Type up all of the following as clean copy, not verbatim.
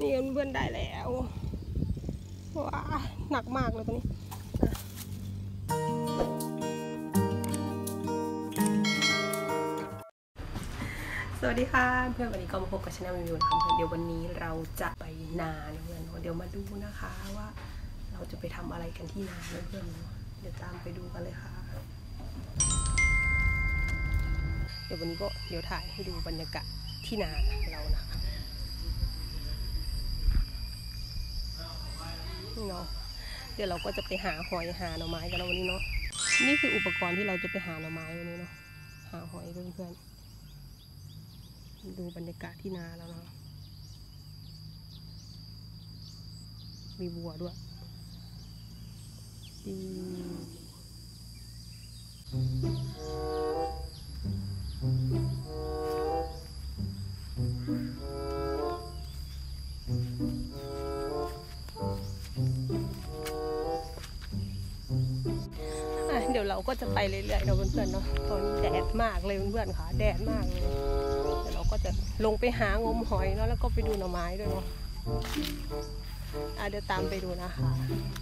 นี่เพื่อนได้แล้วว้าหนักมากเลยตัวนี้สวัสดีค่ะเพื่อนวันนี้ก็มาพบกับชาแนลวิวนะคะเดี๋ยววันนี้เราจะไปนาเพื่อนเดี๋ยวมาดูนะคะว่าเราจะไปทำอะไรกันที่นาเพื่อนเดี๋ยวตามไปดูกันเลยค่ะเดี๋ยววันนี้ก็เดี๋ยวถ่ายให้ดูบรรยากาศที่นาเรานะคะนี่เนาะเดี๋ยวเราก็จะไปหาหอยหาหน่อไม้กันแล้ววันนี้เนาะนี่คืออุปกรณ์ที่เราจะไปหาหน่อไม้วันนี้เนาะหาหอยเพื่อนๆดูบรรยากาศที่นาแล้วเนาะมีบัวด้วยดีเดี๋ยวเราก็จะไปเรื่อยๆเราเพื่อนๆเนาะตอนนี้แดดมากเลยเพื่อนๆค่ะแดดมากเลยเดี๋ยวเราก็จะลงไปหางมหอยเนาะแล้วก็ไปดูหน่อไม้ด้วยเนาะเดี๋ยวตามไปดูนะคะ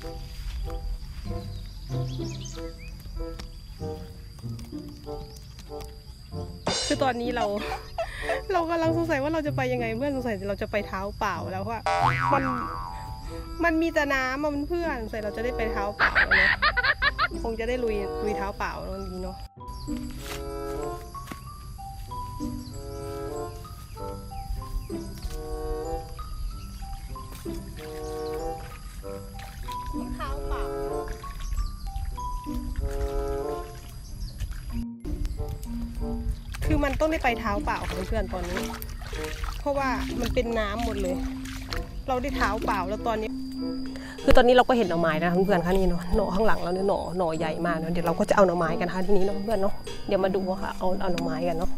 คือตอนนี้เรากำลังสงสัยว่าเราจะไปยังไงเพื่อนสงสัยเราจะไปเท้าเปล่าแล้วว่ามันมีแต่น้ำมันเพื่อนใส่เราจะได้ไปเท้าเปล่าเนาะคงจะได้ลุยเท้าเปล่าตรงนี้เนาะเท้าเปล่าคือมันต้องได้ไปเท้าเปล่าเพื่อนๆตอนนี้เพราะว่ามันเป็นน้ำหมดเลยเราได้เท้าเปล่าแล้วตอนนี้คือตอนนี้เราก็เห็นหน่อไม้นะเพื่อนๆค่ะนี่เนาะหน่อข้างหลังเราเนี่ยหน่อใหญ่มากเนาะเดี๋ยวเราก็จะเอาหน่อไม้กันค่ะทีนี้เนาะเพื่อนเนาะเดี๋ยวมาดูค่ะเอาหน่อไม้กันเนาะ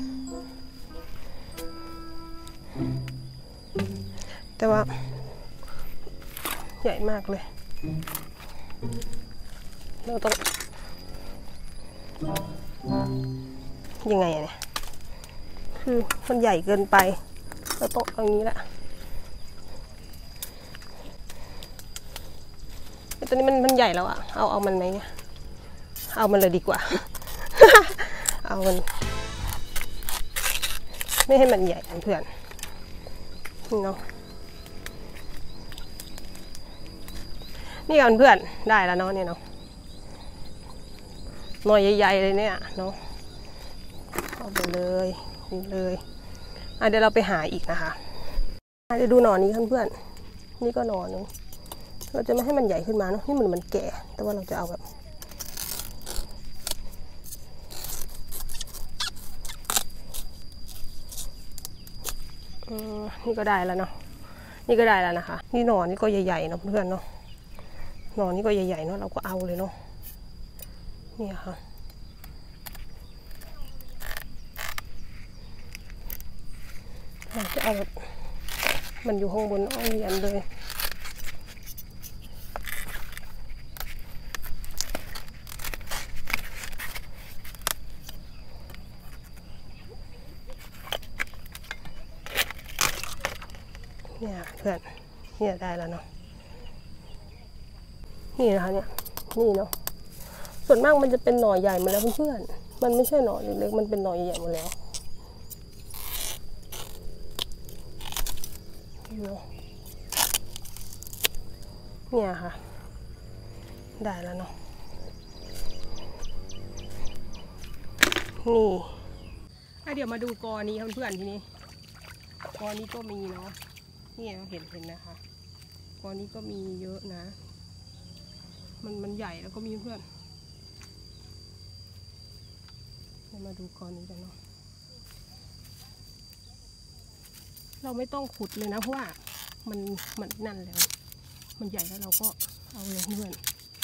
แต่ว่าใหญ่มากเลยเราต้องยังไงเนี่ยคือมันใหญ่เกินไปเราต้องเอาอย่างนี้แหละตัวนี้มันใหญ่แล้วอะเอามันไหมเนี่ยเอามันเลยดีกว่า เอามันไม่ให้มันใหญ่เพื่อนเนาะนี่กันเพื่อนได้แล้วเนาะเนี่ยเนาะหน่อยใหญ่ๆเลยเนี่ยเนาะเอาไปเลยนี่เลยเดี๋ยวเราไปหาอีกนะคะเดี๋ยวดูหน่อนี้เพื่อนนี่ก็หน่อนึงเราจะไม่ให้มันใหญ่ขึ้นมาเนาะนี่มันแก่แต่ว่าเราจะเอาแบบนี่ก็ได้แล้วเนาะนี่ก็ได้แล้วนะคะนี่หน่อนี่ก็ใหญ่ๆเนาะเพื่อนเนาะหน่อนี่ก็ใหญ่ๆเนาะเราก็เอาเลยเนาะนี่ค่ะเราจะเอาแบบมันอยู่ข้างบนเอายันเลยเนี่ยเพื่อนเนี่ยได้แล้วเนาะนี่นะคะเนี่ยนี่เนาะส่วนมากมันจะเป็นหน่อใหญ่มาแล้วเพื่อนๆมันไม่ใช่หน่อเล็กๆมันเป็นหน่อใหญ่หมดแล้วเนี่ยค่ะได้แล้วเนาะนี่เดี๋ยวมาดูกอนี้เพื่อนๆทีนี้กอนี้ก็มีเนาะนี่เห็นนะคะกอนี้ก็มีเยอะนะมันใหญ่แล้วก็มีเพื่อนมาดูกอนี้กันเนาะเราไม่ต้องขุดเลยนะเพราะว่ามันนั่นแล้วมันใหญ่แล้วเราก็เอาเลยเพื่อน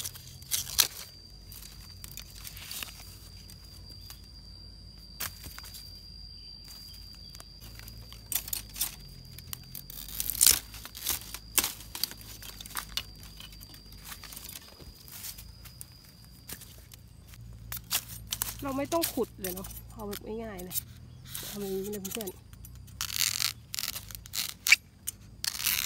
เราไม่ต้องขุดเลยเนาะเอาแบบง่ายๆเลยทำอย่างนี้เลยเพื่อน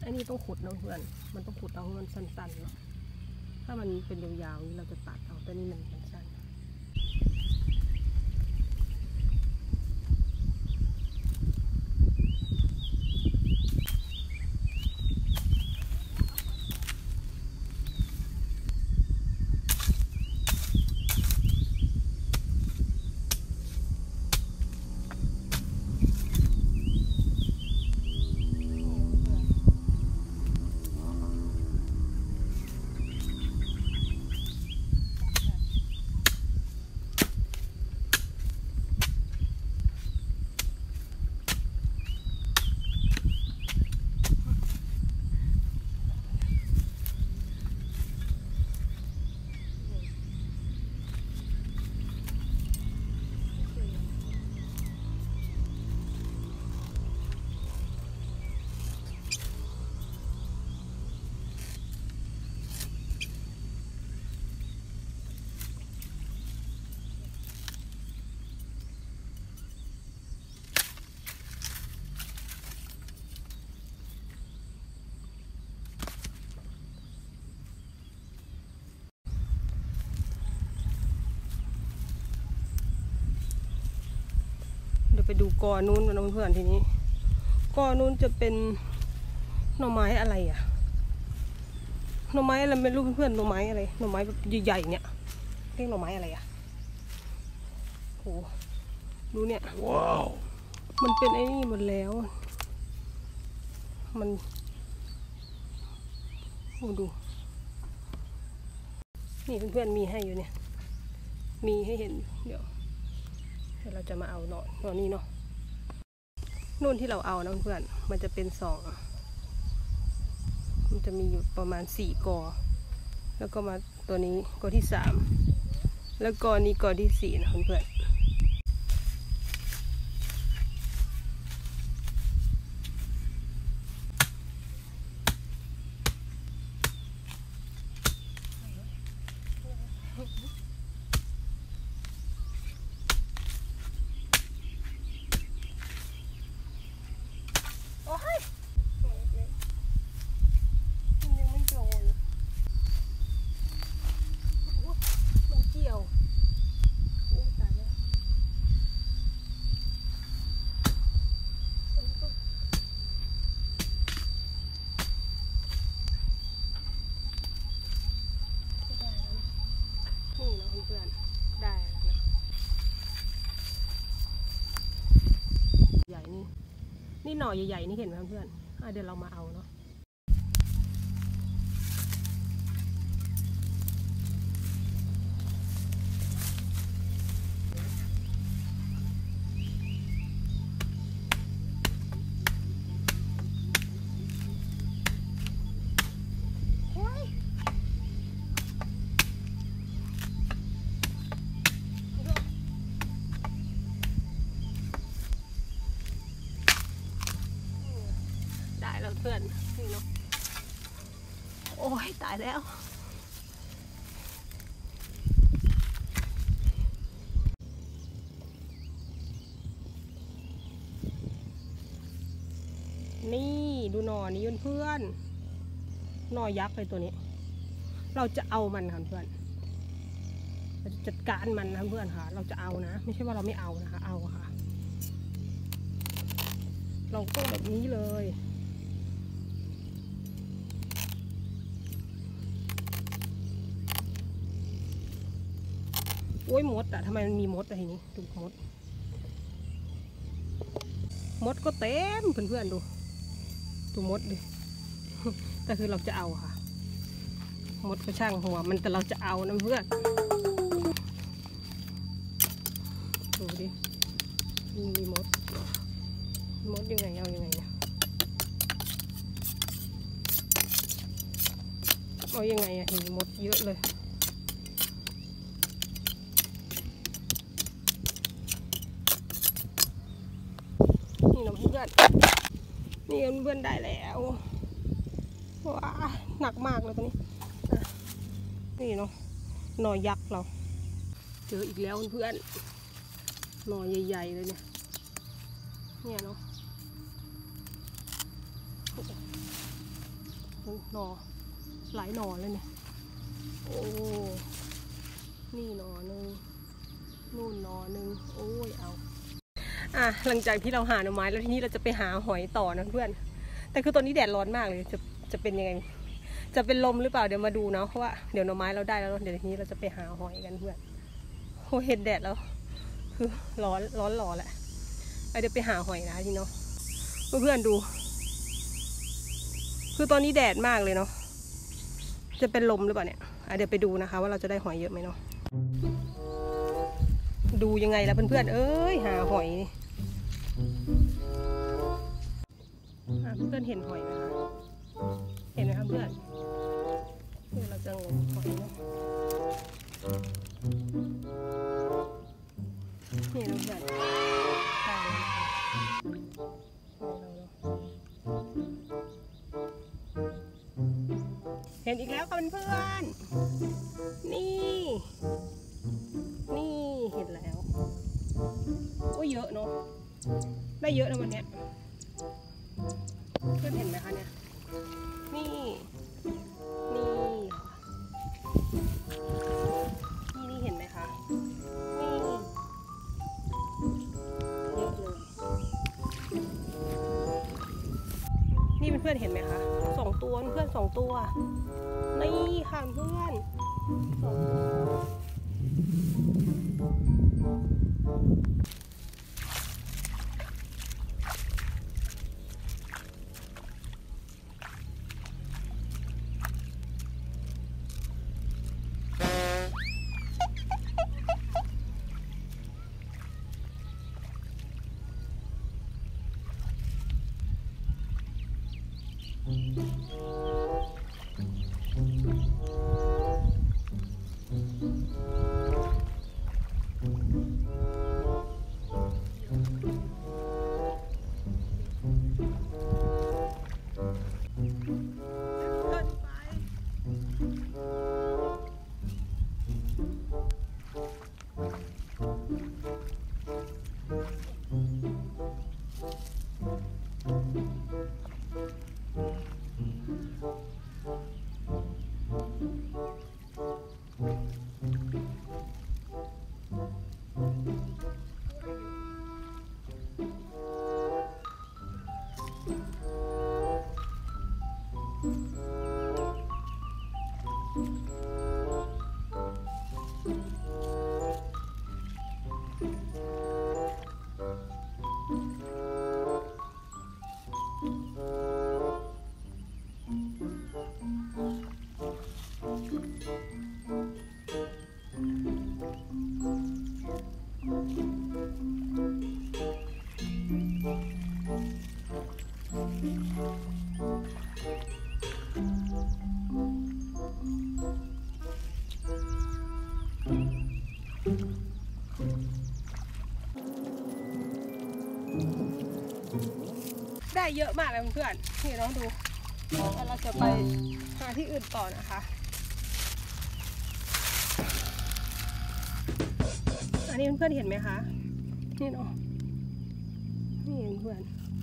อันนี้ต้องขุดนะเพื่อนมันต้องขุดเอามันสั้นๆเนาะถ้ามันเป็นยาวๆนี้เราจะตัดเอาแต่นี่มันสั้นไปดูกอนู้นนะเพื่อนทีนี้กอนู้นจะเป็นหน่อไม้อะไรอะหน่อไม้อะไรไม่รู้เพื่อนหน่อไม้อะไรหน่อไม้แบบใหญ่ๆเนี่ยเรียกหน่อไม้อะไรอะโหดูเนี่ยว้าวมันเป็นไอ้นี่หมดแล้วมันโหดูนี่เพื่อนๆมีให้อยู่เนี่ยมีให้เห็นเดี๋ยวเราจะมาเอาหน่อนี้เนาะนู่นที่เราเอานะเพื่อนมันจะเป็นมันจะมีอยู่ประมาณ4 กอแล้วก็มาตัวนี้กอที่3แล้วกอนี้กอที่4นะเพื่อนเพื่อนได้แล้วนะใหญ่นี่หน่อใหญ่ๆนี่เห็นไหมเพื่อนเดี๋ยวเรามาเอาเนาะเพื่อนนี่เนาะโอ้ยตายแล้วนี่ดูหน่อนี้เพื่อนหน่อยักษ์เลยตัวนี้เราจะเอามันค่ะเพื่อนเราจะจัดการมันนะเพื่อนค่ะเราจะเอานะไม่ใช่ว่าเราไม่เอานะคะเอาค่ะเราก็แบบนี้เลยโอ้ยมดอะทำไมมันมีมดอะทีนี้ดูมดก็เต็มเพื่อนๆดูมดดิแต่คือเราจะเอาค่ะมดก็ช่างหัวมันแต่เราจะเอานะเพื่อนดูดิมีมดยังไงเอายังไงเนี่ยเอายังไงอะเห็นมดเยอะเลยนี่นะเพื่อนนี่เพื่อนได้แล้วว้าหนักมากเลยตัวนี้นี่เนาะหน่อยักษ์เราเจออีกแล้วเพื่อนหน่อใหญ่ๆเลยเนี่ยเนาะหน่อหลายหน่อเลยเนี่ยโอ้นี่หน่อนึงนู่นหน่อนึงโอ้ยเอาหลังจากที่เราหาหน่อไม้แล้วทีนี้เราจะไปหาหอยต่อนะเพื่อนแต่คือตอนนี้แดดร้อนมากเลยจะเป็นยังไงจะเป็นลมหรือเปล่าเดี๋ยวมาดูนะเพราะว่าเดี๋ยวหน่อไม้เราได้แล้วเดี๋ยวทีนี้เราจะไปหาหอยกันเพื่อนโอ้เห็นแดดแล้วคือร้อนแหละเดี๋ยวไปหาหอยนะทีเนาะเพื่อนดูคือตอนนี้แดดมากเลยเนาะจะเป็นลมหรือเปล่าเนี่ยเดี๋ยวไปดูนะคะว่าเราจะได้หอยเยอะไหมเนาะดูยังไงล่ะเพื่อนๆเอ้ยหาหอยเพื่อนเห็นหอยไหมคะเห็นไหมคะเพื่อนเราจะงมหอยเนาะนี่นะเพื่อนได้เลยเห็นอีกแล้วค่ะเพื่อนนี่เห็นแล้วโอ้ยเยอะเนาะได้เยอะนะวันเนี้ยเพื่อนเห็นไหมคะเนี่ยนี่เห็นไหมคะนี่เยอะเลยนี่เพื่อนเห็นไหมคะ2 ตัวเพื่อน2 ตัวนี่ค่ะเพื่อน2 ตัวได้เยอะมากเลยเพื่อนนี่น้องดูแล้วเราจะไปหาที่อื่นต่อนะคะอันนี้เพื่อนเห็นไหมคะนี่เนาะนี่เพื่อน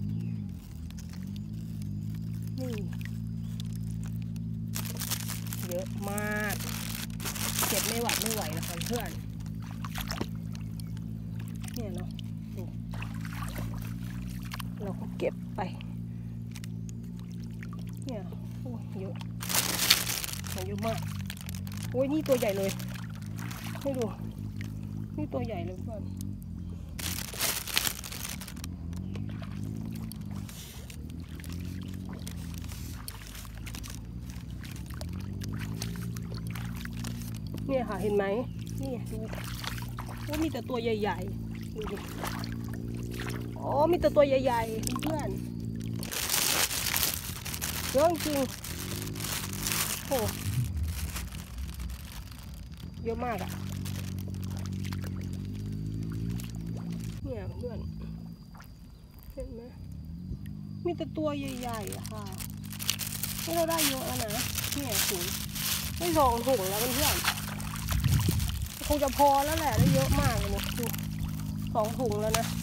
นี่เยอะมากเก็บไม่หวัดไม่ไหวนะคะเพื่อนเนี่ยเนาะเราก็เก็บไปเนี่ยโอ้ยเยอะมากโอ้ยนี่ตัวใหญ่เลยให้ดูนี่ตัวใหญ่เลยเพื่อนเนี่ยค่ะเห็นไหมนี่ดูว่ามีแต่ตัวใหญ่ๆดูดิอ๋อมีแต่ตัวใหญ่ๆเพื่อนเยอะจริงโอ้เยอะมากอ่ะเนี่ยเพื่อนเห็นไหมมีแต่ตัวใหญ่ๆค่ะนี่เราได้เยอะแล้วนะเนี่ยถุงไม่2 ถุงแล้วเพื่อนคงจะพอแล้วแหละได้เยอะมากเลยดู2 ถุงแล้วนะ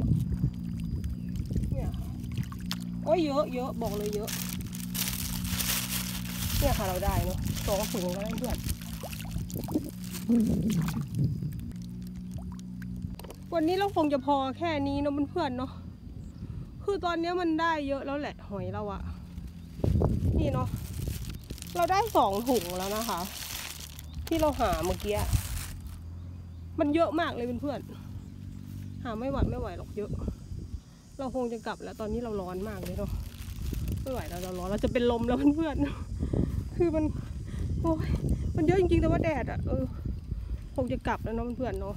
เนี่ยโอ้ยเยอะบอกเลยเยอะเนี่ยค่ะเราได้เนาะ2 ถุงก็ได้เพื่อนวันนี้เราคงจะพอแค่นี้เนาะเพื่อนๆเนาะคือตอนนี้มันได้เยอะแล้วแหละหอยเราอะนี่เนาะเราได้2 ถุงแล้วนะคะ ที่เราหาเมื่อกี้มันเยอะมากเลยเพื่อนๆหาไม่หวัดไม่ไหวหรอกเยอะเราคงจะกลับแล้วตอนนี้เราร้อนมากเลยเนาะไม่ไหวเราร้อนเราจะเป็นลมแล้วเพื่อนๆคือมันโอ้ยมันเยอะจริงๆแต่ว่าแดดอะคงจะกลับแล้วเนาะเพื่อนๆเนาะ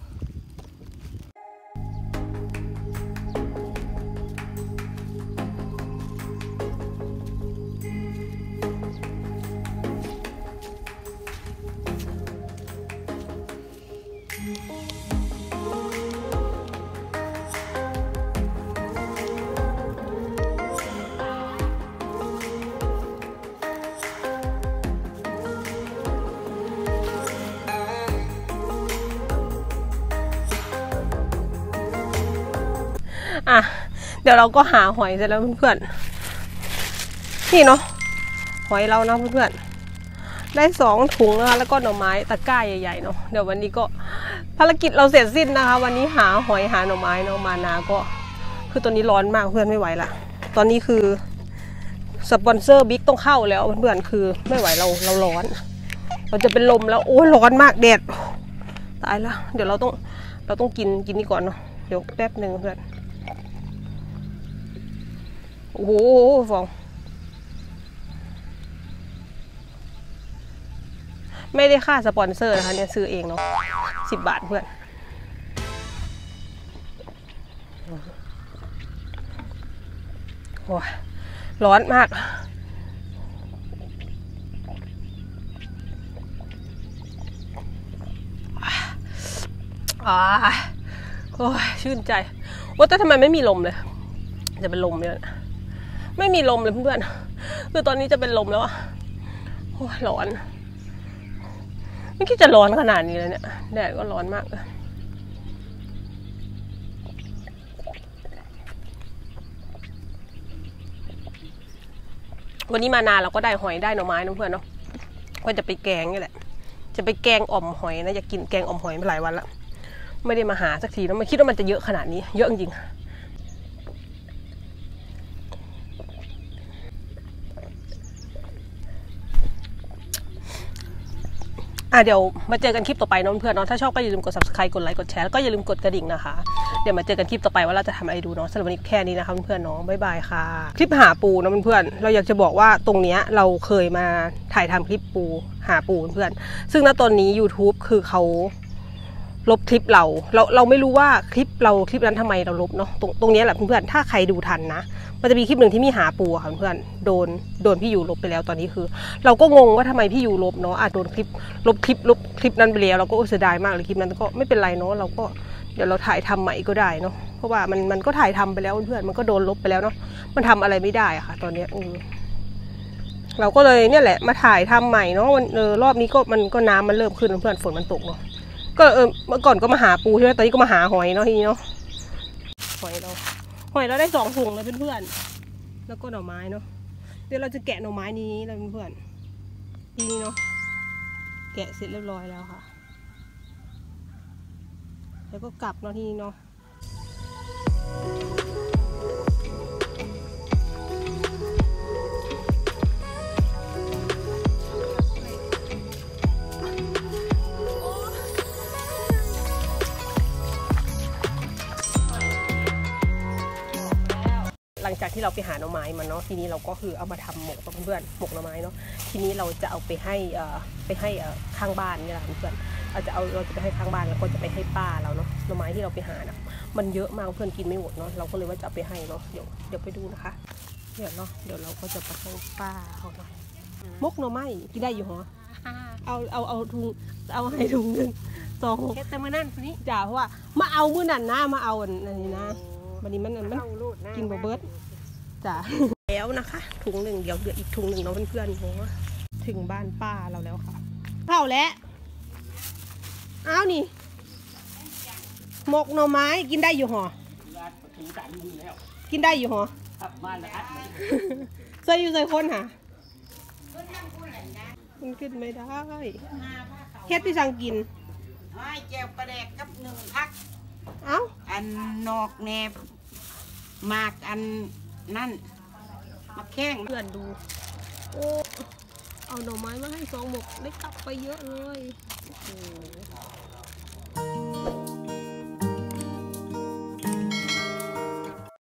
อ่ะเดี๋ยวเราก็หาหอยเสร็จแล้วเพื่อนๆนี่เนาะหอยเราเนาะเพื่อนๆได้2 ถุงนะคะแล้วก็หน่อไม้ตะกร้าใหญ่ๆเนาะเดี๋ยววันนี้ก็ภารกิจเราเสร็จสิ้นนะคะวันนี้หาหอยหาหน่อไม้เนาะมานาก็คือตอนนี้ร้อนมากเพื่อนไม่ไหวละตอนนี้คือสปอนเซอร์บิ๊กต้องเข้าแล้วเพื่อนๆคือไม่ไหวเราร้อนเราจะเป็นลมแล้วโอ้ยร้อนมากแดดตายแล้วเดี๋ยวเราต้องกินนี่ก่อนเนาะเดี๋ยวแป๊บนึงเพื่อนโอ้โหฟองไม่ได้ค่าสปอนเซอร์นะคะเนี่ยซื้อเองเนาะ10 บาทเพื่อนโอ้ยร้อนมากโอ้ยชื่นใจว่าแต่ทำไมไม่มีลมเลยจะเป็นลมเลยไม่มีลมเลยเพื่อนๆคือตอนนี้จะเป็นลมแล้วอะโอ้ยร้อนไม่คิดจะร้อนขนาดนี้เลยเนี่ยแดดก็ร้อนมากเลยวันนี้มานานเราก็ได้หอยได้หน่อไม้นะเพื่อนเนาะก็จะไปแกงนี่แหละจะไปแกงอ่อมหอยนะอยากกินแกงอ่อมหอยมาหลายวันแล้วไม่ได้มาหาสักทีแล้วไม่คิดว่ามันจะเยอะขนาดนี้เยอะจริงเดี๋ยวมาเจอกันคลิปต่อไปน้องเพื่อนเนาะถ้าชอบก็อย่าลืมกด subscribe กดไลค์กดแชร์แล้วก็อย่าลืมกดกระดิ่งนะคะเดี๋ยวมาเจอกันคลิปต่อไปว่าเราจะทำอะไรดูเนาะสำหรับวันนี้แค่นี้นะคะเพื่อนๆเนาะบ๊ายบายค่ะคลิปหาปูนะเพื่อนๆเราอยากจะบอกว่าตรงเนี้ยเราเคยมาถ่ายทำคลิปปูหาปูเพื่อนซึ่งณตอนนี้ YouTube คือเขาลบคลิปเราไม่รู้ว่าคลิปนั้นทำไมเราลบเนาะตรงนี้แหละเพื่อนๆถ้าใครดูทันนะมันจะมีคลิปหนึ่งที่มีหาปูค่ะเพื่อนโดนพี่ยูลบไปแล้วตอนนี้คือเราก็งงว่าทำไมพี่ยูลบเนาะโดนลบคลิปนั้นไปแล้วเราก็เสียดายมากเลยคลิปนั้นก็ไม่เป็นไรเนาะเราก็เดี๋ยวเราถ่ายทำใหม่ก็ได้เนาะเพราะว่ามันก็ถ่ายทำไปแล้วเพื่อนมันก็โดนลบไปแล้วเนาะมันทำอะไรไม่ได้อะค่ะตอนนี้เราก็เลยเนี่ยแหละมาถ่ายทำใหม่เนาะรอบนี้ก็มันก็น้ำมันเริ่มขึ้นเพื่อนฝนมันตกเนาะก็เมื่อก่อนก็มาหาปูใช่ไหมตอนนี้ก็มาหาหอยเนาะทีนี้เนาะหอยเราได้2 ถุงแล้วเพื่อนๆแล้วก็หน่อไม้เนาะเดี๋ยวเราจะแกะหน่อไม้นี้แล้วเพื่อนๆนี่เนาะแกะเสร็จเรียบร้อยแล้วค่ะแล้วก็กลับเนาะทีนี้เนาะ หลังจากที่เราไปหาหน่อไม้มาเนาะทีนี้เราก็คือเอามาทำหมกกับเพื่อนหมกหน่อไม้เนาะทีนี้เราจะเอาไปให้ข้างบ้านนี่แหละเพื่อนเราจะไปให้ข้างบ้านแล้วก็จะไปให้ป้าเราเนาะหน่อไม้ที่เราไปหานะมันเยอะมากเพื่อนกินไม่หมดเนาะเราก็เลยว่าจะเอาไปให้เนาะเดี๋ยวไปดูนะคะเดี๋ยวเราก็จะไปให้ป้าเขาหน่อยมกหน่อไม้กินได้อยู่หรอเอาถุงเอาให้ถุงนึง2แต่เมื่อนั้นนี้จ่าเพราะว่ามาเอามื้อนั้นนะมาเอาอันนี้นะวันนี้มันกินบ่เบิดจ้ะแล้วนะคะถุงหนึ่งเดี๋ยวเหลืออีกถุงหนึ่งเนาะเพื่อนๆเพราะว่าถึงบ้านป้าเราแล้วค่ะเข้าแล้วอ้าวนี่หมกหน่อไม้กินได้อยู่หรอกินได้อยู่หรอใส่อยู่ใส่คนค่ะมันขึ้นไม่ได้เฮ็ดที่สั่งกินให้แจวปลาแดกกับหนึ่งพักเอ้าอันนอกแนบมากอันนั่นมาแข้งเพื่อนดูโอ้เอาหน่อไม้มาให้2 หมกได้กลับไปเยอะเลยโอ้